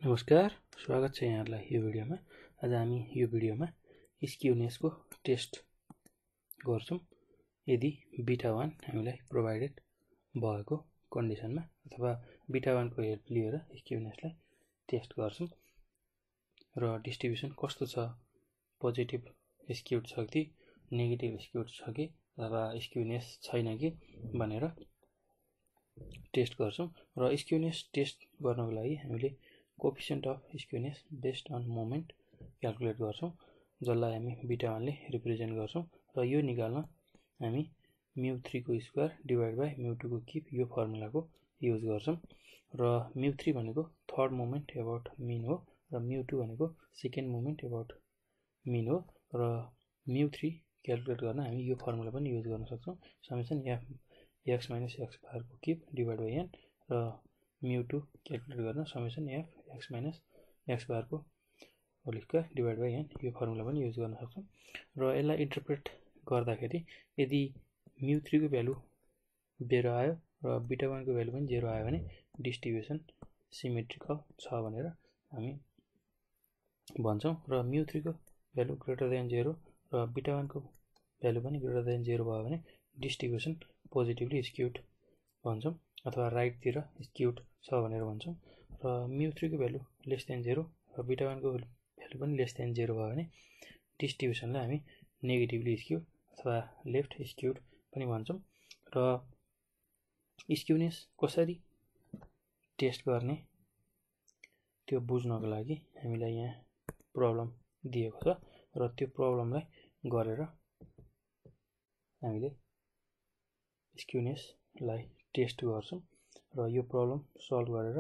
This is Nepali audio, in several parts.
नमस्कार, स्वागत छ यहाँहरुलाई यो भिडियोमा। आज हामी यो भिडियोमा स्क्युनेस को टेस्ट गर्छौं। यदि बीटा 1 हामीलाई प्रोवाइडेड भएको कन्डिसनमा अथवा बीटा 1 को हेल्प लिएर स्क्युनेसलाई टेस्ट गर्छौं र डिस्ट्रिब्युसन कस्तो छ, पोजिटिभ स्क्युड छ कि नेगेटिभ स्क्युड छ कि अथवा स्क्युनेस छैन कि भनेर टेस्ट गर्छौं। र स्क्युनेस टेस्ट गर्नको लागि हामीले coefficient of skewness based on moment calculate गर्छौं, जसलाई हामी बीटा 1 ले रिप्रेजेन्ट गर्छौं। र यो निकाल्न हामी μ3 को स्क्वायर डिवाइड बाइ μ2 को क्युब यो फर्मुलाको युज गर्छौं। र μ3 भनेको थर्ड मोमेन्ट अबाउट मिन हो र μ2 भनेको सेकेन्ड मोमेन्ट अबाउट मिन हो। र μ3 क्याल्कुलेट गर्न हामी यो फर्मुला पनि युज गर्न सक्छौं, summation f x - x bar को क्युब डिवाइड बाइ n। र μ2 क्याल्कुलेट गर्न summation f x - x bar को whole square divide by n यो फर्मुला पनि युज गर्न सक्छौं। र यसलाई इन्टरप्रेट गर्दाखेरि यदि μ3 को भ्यालु 0 आयो र बीटा 1 को भ्यालु पनि 0 आयो भने डिस्ट्रिब्युसन सिमेट्रिकल छ भनेर हामी भन्छौं। र μ3 को भ्यालु ग्रेटर देन 0 र बीटा 1 को भ्यालु पनि ग्रेटर देन 0 भयो भने डिस्ट्रिब्युसन पोजिटिभली स्क्युड भन्छौं अथवा राइट तिर स्क्युड छ भनेर भन्छौं। र μ3 को भ्यालु लेस देन 0 र बीटा 1 को भ्यालु पनि लेस देन 0 भयो भने डिस्ट्रिब्युसनलाई हामी नेगेटिभली स्क्युड अथवा लेफ्ट स्क्युड पनि भन्छौं। र स्क्युनेस कसरी टेस्ट गर्ने त्यो बुझ्नको लागि हामीलाई यहाँ प्रब्लम दिएको छ र त्यो प्रब्लमलाई गरेर हामीले स्क्युनेसलाई टेस्ट गर्छौं। र यो प्रब्लम सल्भ गरेर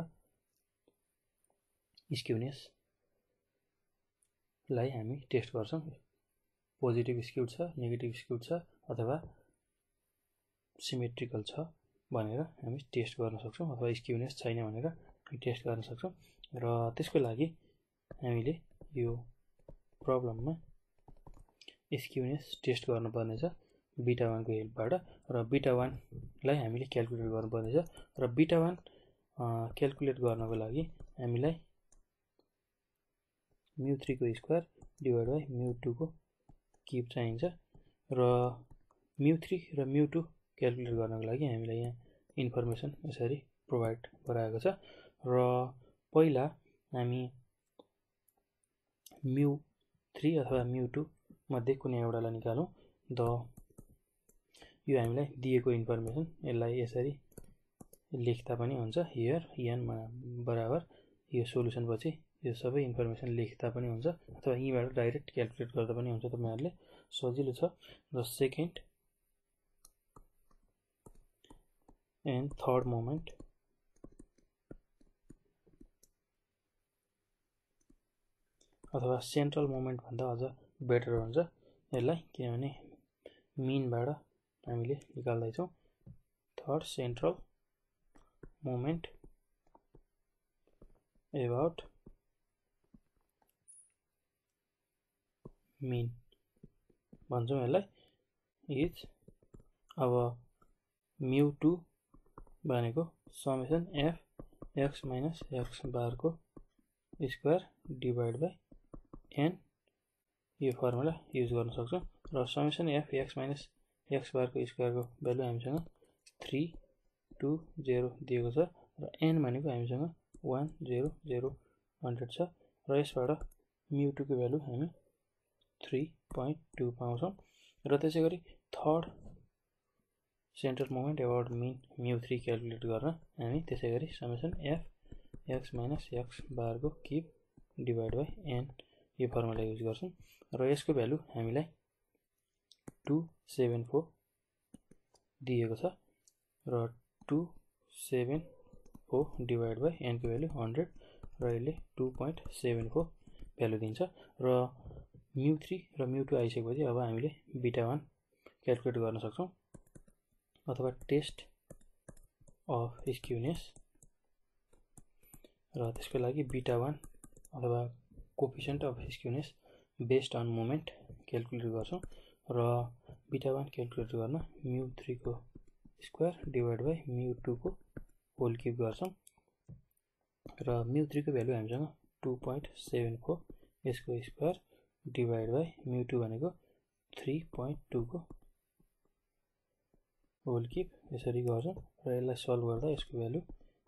स्क्युनेस लाई हामी टेस्ट गर्छौं, पोजिटिभ स्क्युड छ, नेगेटिभ स्क्युड छ अथवा सिमेट्रिकल छ भनेर हामी टेस्ट गर्न सक्छौं अथवा स्क्युनेस छैन भनेर टेस्ट गर्न सक्छौं। र त्यसको लागि हामीले यो प्रब्लममा स्क्युनेस टेस्ट गर्नुपर्ने छ बीटा 1 को हेल्पबाट। र बीटा 1 लाई हामीले क्याल्कुलेट गर्नुपर्ने छ। र बीटा 1 क्याल्कुलेट गर्नको लागि हामीलाई μ3 को स्क्वायर डिवाइड बाइ μ2 को क्युब चाहिन्छ। र μ3 र μ2 क्याल्कुलेट गर्नको लागि हामीलाई यहाँ इन्फर्मेसन यसरी प्रोभाइड गराएको छ। र पहिला हामी μ3 अथवा μ2 मध्ये कुनै एउटालाई निकालौं। यो हामीलाई दिएको इन्फर्मेसन, यसलाई यसरी लेख्दा पनि हुन्छ, हियर n बराबर यो सोलुसन पछि यो सबै इन्फर्मेसन लेख्दा पनि हुन्छ अथवा यहीबाट डाइरेक्ट क्याल्कुलेट गर्दा पनि हुन्छ, तपाईहरुले सजिलो छ। The second and third moment अथवा सेन्ट्रल मोमेन्ट भन्दा अझ बेटर हुन्छ यसलाई, किनभने मिनबाट हामीले निकाल्दै छौं। Third central moment about mean भन्छौं यसलाई इज अब μ2 भनेको summation f x - x bar को स्क्वायर डिवाइड बाइ n यो फर्मुला युज गर्न सक्छौं। र summation f x - x bar को स्क्वायर को भ्यालु हामीसँग 320 दिएको छ र n भनेको हामीसँग 100 छ। र यसबाट μ2 को भ्यालु हामी 3.2 पाउँछौं। र त्यसैगरी third central moment about mean μ3 calculate गर्न हामी त्यसैगरी summation f x - x bar को क्युब डिवाइड बाइ n यो फर्मुला युज गर्छौं। र यसको भ्यालु हामीलाई 274 दिएको छ र 274 डिवाइड बाइ n को भ्यालु 100 र यसले 2.74 भ्यालु दिन्छ। र μ3 र μ2 आइसकेपछि अब हामीले बीटा 1 क्याल्कुलेट गर्न सक्छौं अथवा टेस्ट अफ स्क्युनेस। र त्यसको लागि बीटा 1 अथवा coefficient of skewness based on moment calculate गर्छौं। र बीटा 1 क्याल्कुलेट गर्न μ3 को स्क्वायर डिवाइड बाइ μ2 को होल क्युब गर्छौं। र μ3 को भ्यालु हामीसँग 2.74 यसको स्क्वायर डिभाइड बाइ μ2 भनेको 3.2 को होल क्युब यसरी गर्छौं र यसलाई सल्भ गर्दा यसको भ्यालु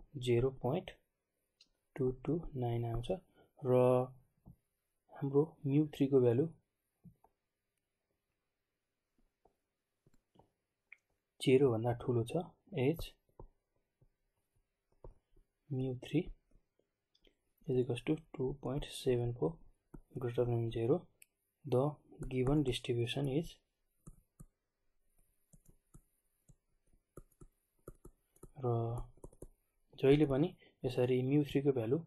0.229 आउँछ र हाम्रो μ3 को भ्यालु 0 भन्दा ठूलो छ as μ3 is equals to 2.74 greater than 0. The given distribution is र जहिले पनि यसरी μ3 को भ्यालु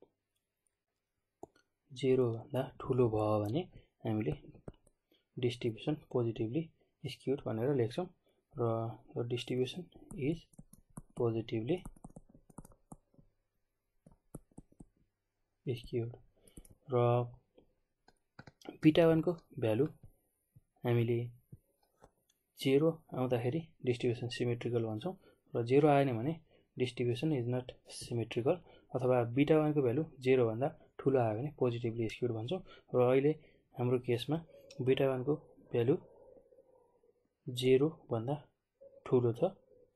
0 भन्दा ठूलो भयो भने हामीले डिस्ट्रिब्युसन पोजिटिभली स्क्युड भनेर लेख्छौं र the distribution is positively skewed र बीटा 1 को भ्यालु हामीले 0 आउँदाखेरि डिस्ट्रिब्युसन सिमेट्रिकल भन्छौं र 0 आएन भने डिस्ट्रिब्युसन इज नट सिमेट्रिकल अथवा बीटा 1 को भ्यालु 0 भन्दा ठूलो आयो भने पोजिटिभली स्क्युड भन्छौं र अहिले हाम्रो केसमा बीटा 1 को भ्यालु 0 भन्दा ठूलो छ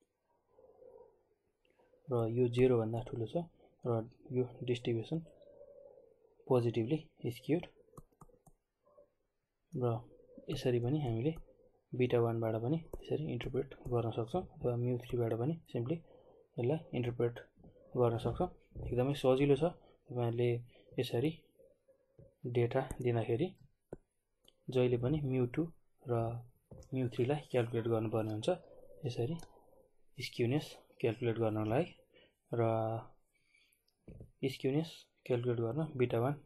र यो 0 भन्दा ठूलो छ र यो डिस्ट्रिब्युसन पोजिटिभली स्क्युड र यसरी पनि हामीले बीटा 1 बाट पनि यसरी इन्टरप्रेट गर्न सक्छौं अथवा μ3 बाट पनि सिम्पली यसलाई इन्टरप्रेट गर्न सक्छौं एकदमै सजिलो छ तपाईहरुले यसरी डेटा दिँदाखेरि जहिले पनि μ2 र μ3 लाई क्याल्कुलेट गर्नुपर्ने हुन्छ यसरी स्क्युनेस क्याल्कुलेट गर्नलाई र स्क्युनेस क्याल्कुलेट गर्न बीटा 1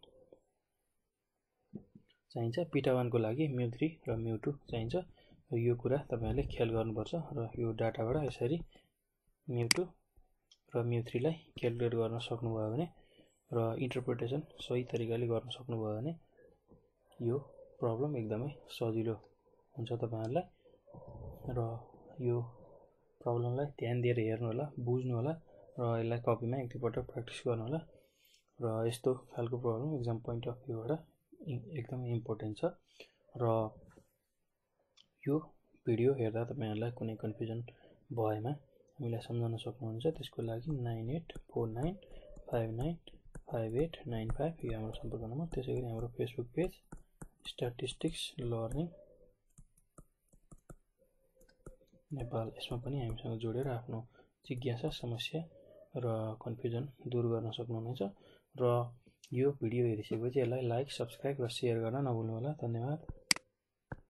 चाहिन्छ बीटा 1 को लागि μ3 र μ2 चाहिन्छ यो कुरा तपाईहरुले ख्याल गर्नुपर्छ र यो डाटाबाट यसरी μ2 र μ3 लाई क्याल्कुलेट गर्न सक्नुभयो भने र इन्टरप्रिटेसन सही तरिकाले गर्न सक्नुभयो भने यो प्रब्लम एकदमै सजिलो हुन्छ तपाईहरुलाई र यो प्रब्लमलाई ध्यान दिएर हेर्नु होला बुझ्नु होला र यसलाई कपीमा एक दुई पटक प्र्याक्टिस गर्नु होला र यस्तो खालको प्रब्लम एक्जाम पोइन्ट अफ भ्यूबाट एकदमै इम्पोर्टेन्ट छ र यो भिडियो हेर्दा तपाईहरुलाई कुनै कन्फ्युजन भएमा हामीलाई सम्झाउन सक्नुहुन्छ त्यसको लागि 9849595895 यो हाम्रो सम्पर्क नम्बर त्यसैगरी हाम्रो Facebook page statistics learning Nepal यसमा पनि हामीसँग जोडेर आफ्नो जिज्ञासा समस्या र कन्फ्युजन दूर गर्न सक्नुहुनेछ र यो भिडियो हेरिसकेपछि यसलाई लाइक सब्स्क्राइब र शेयर गर्न नभुल्नु होला धन्यवाद।